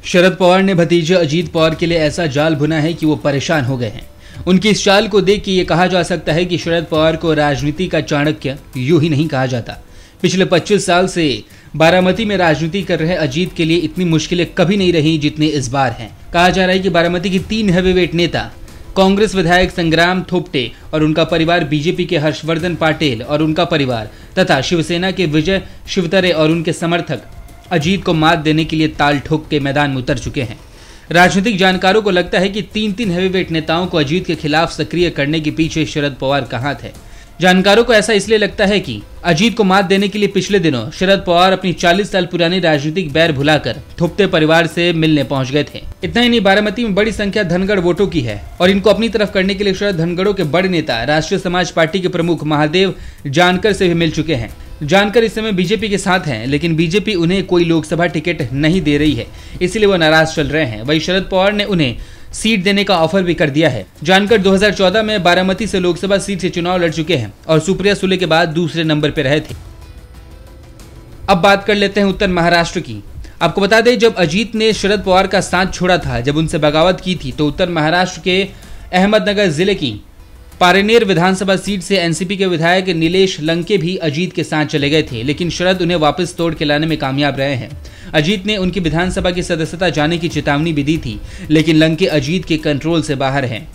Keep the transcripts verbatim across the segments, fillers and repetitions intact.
शरद पवार ने भतीजे अजीत पवार के लिए ऐसा जाल बुना है कि वो परेशान हो गए हैं। उनकी इस चाल को देख के ये कहा जा सकता है कि शरद पवार को राजनीति का चाणक्य यूं ही नहीं कहा जाता। पिछले पच्चीस साल से बारामती में राजनीति कर रहे अजीत के लिए इतनी मुश्किलें कभी नहीं रही जितनी इस बार हैं। कहा जा रहा है कि बारामती की तीन हैवीवेट नेता, कांग्रेस विधायक संग्राम थोपटे और उनका परिवार, बीजेपी के हर्षवर्धन पाटिल और उनका परिवार तथा शिवसेना के विजय शिवतरे और उनके समर्थक अजीत को मात देने के लिए ताल ठोक के मैदान में उतर चुके हैं। राजनीतिक जानकारों को लगता है कि तीन तीन हैवीवेट नेताओं को अजीत के खिलाफ सक्रिय करने के पीछे शरद पवार का हाथ है। जानकारों को ऐसा इसलिए लगता है कि अजीत को मात देने के लिए पिछले दिनों शरद पवार अपनी चालीस साल पुरानी राजनीतिक बैर भुलाकर थोपटे परिवार से मिलने पहुंच गए थे। इतना ही नहीं, बारामती में बड़ी संख्या धनगढ़ वोटों की है और इनको अपनी तरफ करने के लिए शरद धनगढ़ों के बड़े नेता राष्ट्रीय समाज पार्टी के प्रमुख महादेव जानकर से भी मिल चुके हैं। जानकर इस समय बीजेपी के साथ हैं, लेकिन बीजेपी उन्हें कोई लोकसभा टिकट नहीं दे रही है, इसलिए वो नाराज चल रहे हैं। वहीं शरद पवार ने उन्हें सीट देने का ऑफर भी कर दिया है। जानकर दो हज़ार चौदह में बारामती से लोकसभा सीट से चुनाव लड़ चुके हैं और सुप्रिया सुले के बाद दूसरे नंबर पर रहे थे। अब बात कर लेते हैं उत्तर महाराष्ट्र की। आपको बता दें, जब अजीत ने शरद पवार का साथ छोड़ा था, जब उनसे बगावत की थी, तो उत्तर महाराष्ट्र के अहमदनगर जिले की पारेनेर विधानसभा सीट से एनसीपी के विधायक नीलेश लंके भी अजीत के साथ चले गए थे, लेकिन शरद उन्हें वापस तोड़ के लाने में कामयाब रहे हैं। अजीत ने उनकी विधानसभा की सदस्यता जाने की चेतावनी भी दी थी, लेकिन लंके अजीत के कंट्रोल से बाहर हैं।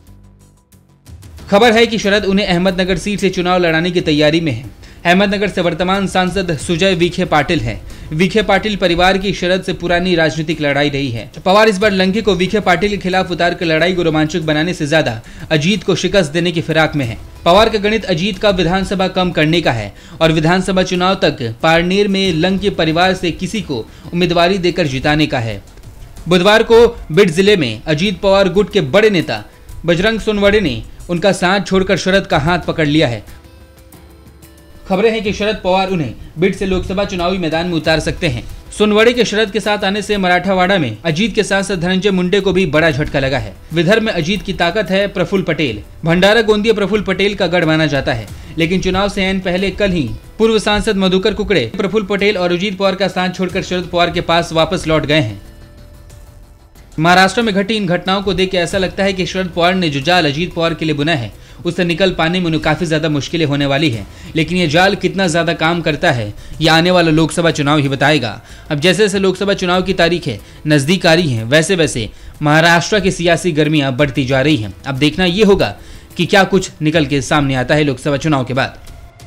खबर है कि शरद उन्हें अहमदनगर सीट से चुनाव लड़ाने की तैयारी में है। अहमदनगर से वर्तमान सांसद सुजय विखे पाटिल हैं। विखे पाटिल परिवार की शरद से पुरानी राजनीतिक लड़ाई रही है। पवार इस बार लंके को विखे पाटिल के खिलाफ उतार कर लड़ाई को रोमांचक बनाने से ज्यादा अजीत को शिकस्त देने की फिराक में है। पवार का गणित अजीत का विधानसभा कम करने का है और विधानसभा चुनाव तक पारनेर में लंके परिवार से किसी को उम्मीदवारी देकर जिताने का है। बुधवार को बिड जिले में अजीत पवार गुट के बड़े नेता बजरंग सोनवड़े ने उनका साथ छोड़कर शरद का हाथ पकड़ लिया है। खबरें हैं कि शरद पवार उन्हें बिड से लोकसभा चुनावी मैदान में उतार सकते हैं। सोनवड़े के शरद के साथ आने से मराठावाड़ा में अजीत के सांसद धनंजय मुंडे को भी बड़ा झटका लगा है। विदर्भ में अजीत की ताकत है प्रफुल्ल पटेल। भंडारा गोंदिया प्रफुल्ल पटेल का गढ़ माना जाता है, लेकिन चुनाव से ऐन पहले कल ही पूर्व सांसद मधुकर कुकड़े प्रफुल्ल पटेल और अजीत पवार का साथ छोड़कर शरद पवार के पास वापस लौट गए हैं। महाराष्ट्र में घटी इन घटनाओं को देख के ऐसा लगता है कि शरद पवार ने जो जाल अजीत पवार के लिए बुना है, उससे निकल पाने में उन्हें काफी ज्यादा मुश्किलें होने वाली है। लेकिन ये जाल कितना ज्यादा काम करता है, ये आने वाला लोकसभा चुनाव ही बताएगा। अब जैसे जैसे लोकसभा चुनाव की तारीखें नजदीक आ रही हैं, वैसे वैसे महाराष्ट्र की सियासी गर्मियां बढ़ती जा रही हैं। अब देखना ये होगा कि क्या कुछ निकल के सामने आता है लोकसभा चुनाव के बाद।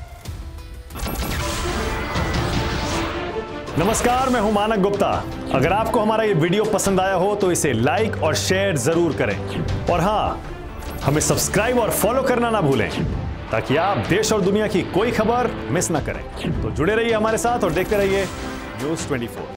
नमस्कार, मैं हूं मानक गुप्ता। अगर आपको हमारा ये वीडियो पसंद आया हो तो इसे लाइक और शेयर जरूर करें, और हाँ, हमें सब्सक्राइब और फॉलो करना ना भूलें, ताकि आप देश और दुनिया की कोई खबर मिस ना करें। तो जुड़े रहिए हमारे साथ और देखते रहिए न्यूज़ चौबीस।